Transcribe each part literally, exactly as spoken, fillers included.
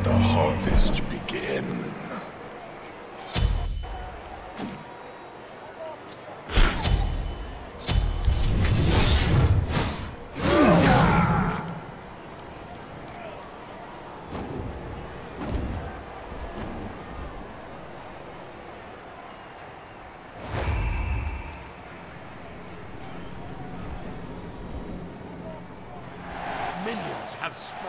the harvest begin. Minions have spawned.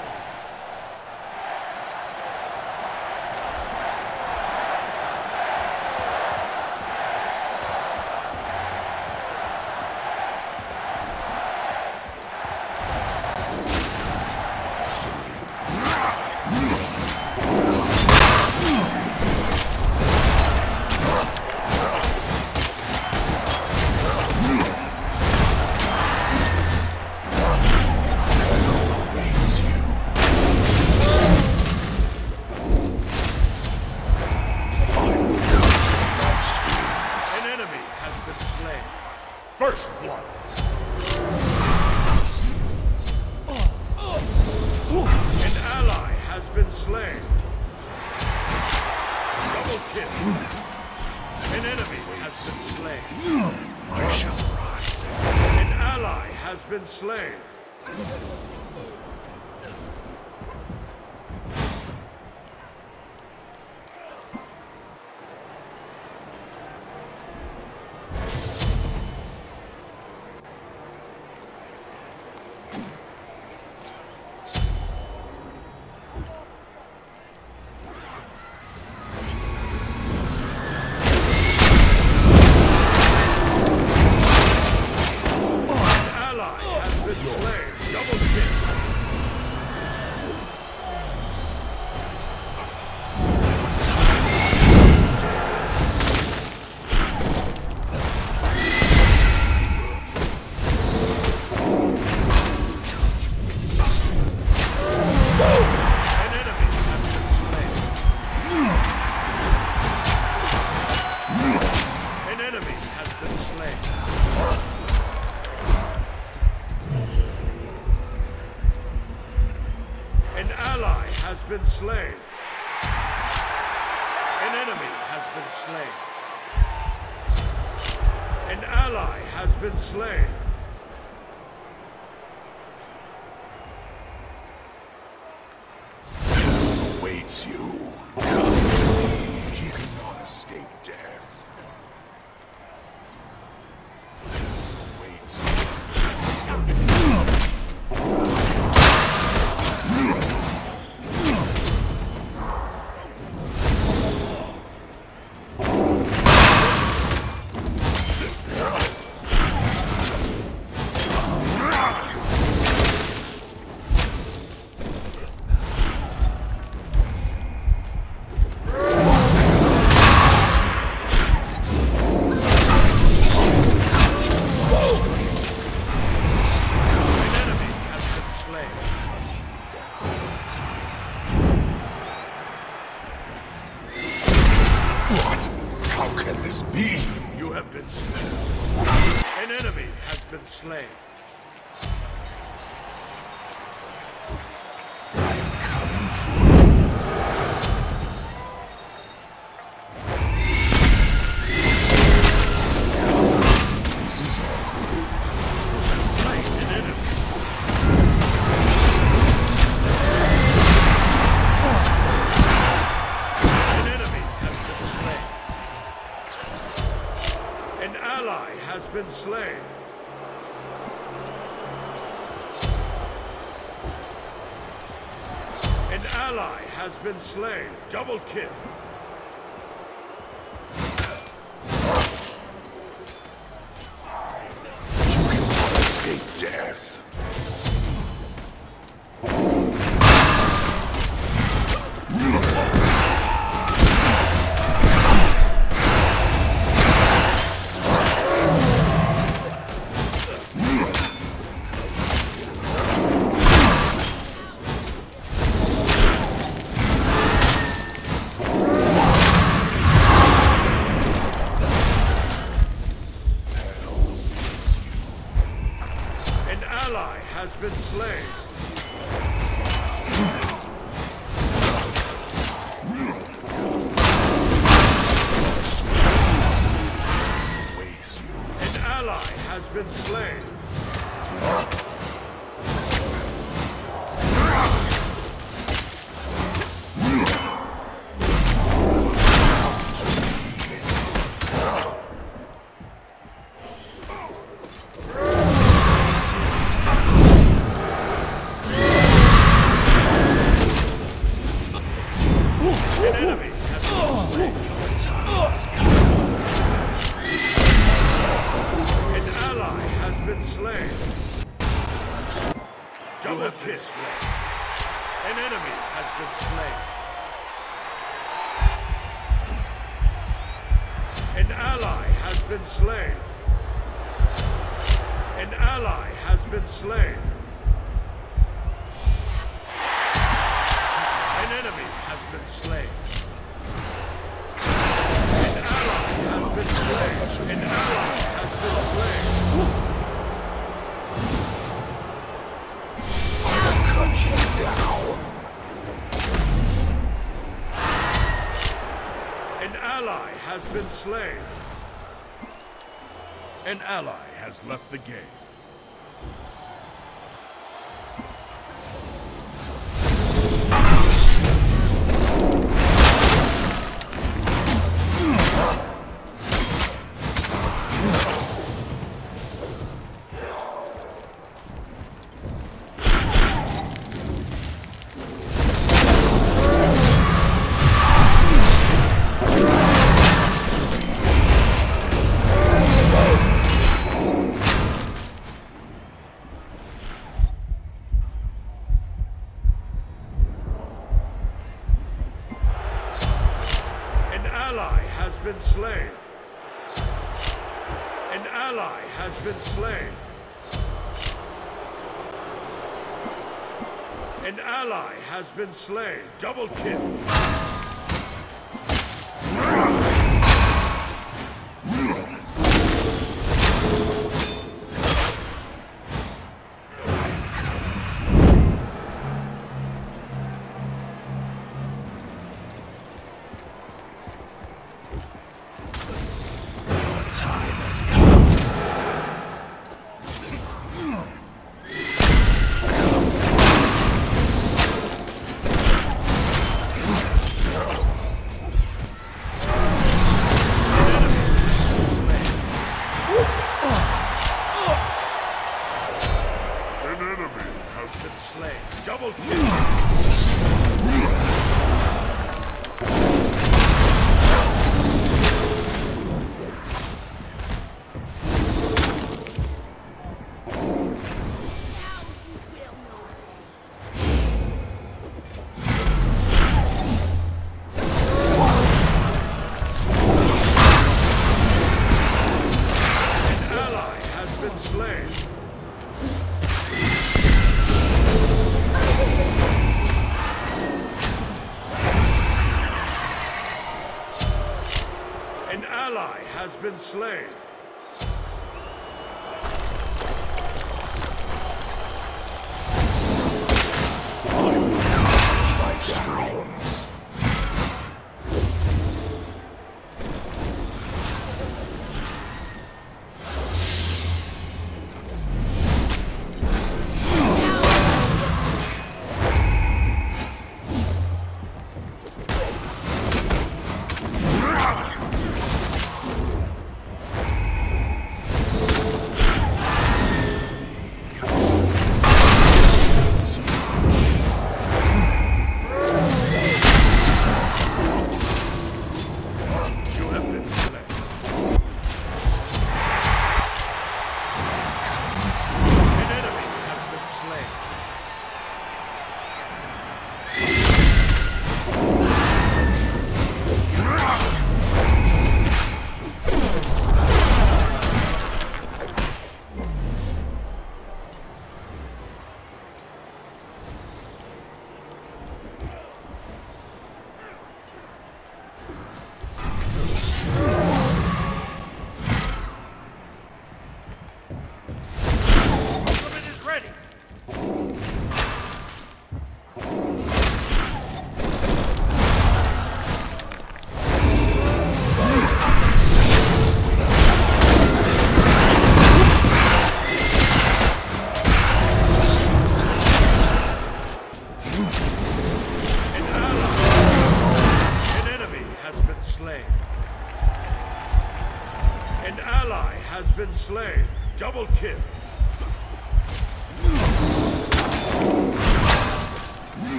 First blood. An ally has been slain. Double kill. An enemy has been slain. I shall rise. An ally has been slain. Has been slain. An enemy has been slain. An ally has been slain. Hell awaits you. Come to me. You cannot escape death. Hell awaits you. What? How can this be? You have been slain. An enemy has been slain. I am coming for you. This is all. Slain an enemy. An ally has been slain. An ally has been slain. Double kill. You cannot escape death. Has been slain. has been slain. Double kill slain. An enemy has been slain. An ally has been slain. An ally has been slain. An enemy has been slain. An ally has been slain. An ally has been slain. Cut you down. An ally has been slain. An ally has left the game. Has been slain. An ally has been slain. An ally has been slain. Double kill. Double kill. An ally has been slain. An ally has been slain. I will use life streams.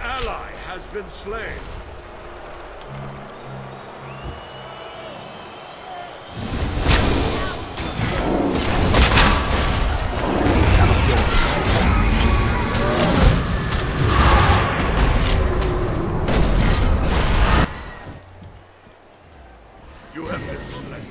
ally has been slain. You have been slain.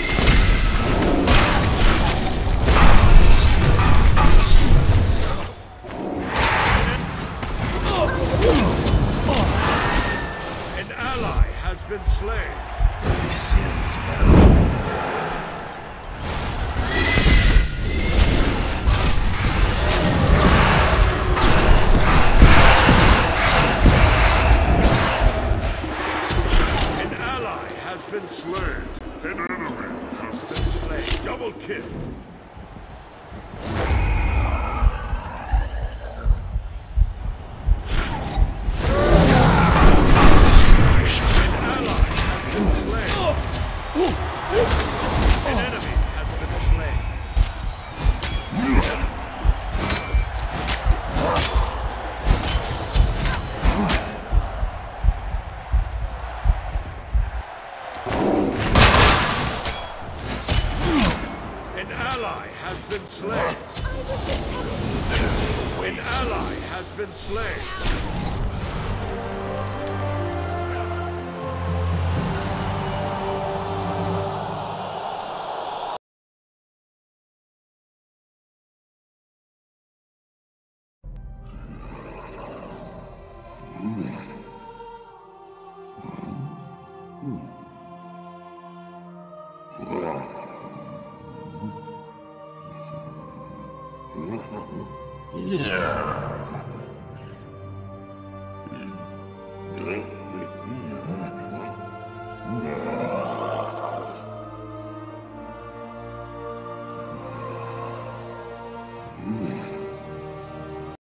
An ally has been slain. This ends now. Been slain. An enemy has been slain. Double kill. An ally has been slain. An enemy has been slain. An ally has been slain. An ally has been slain. Mm.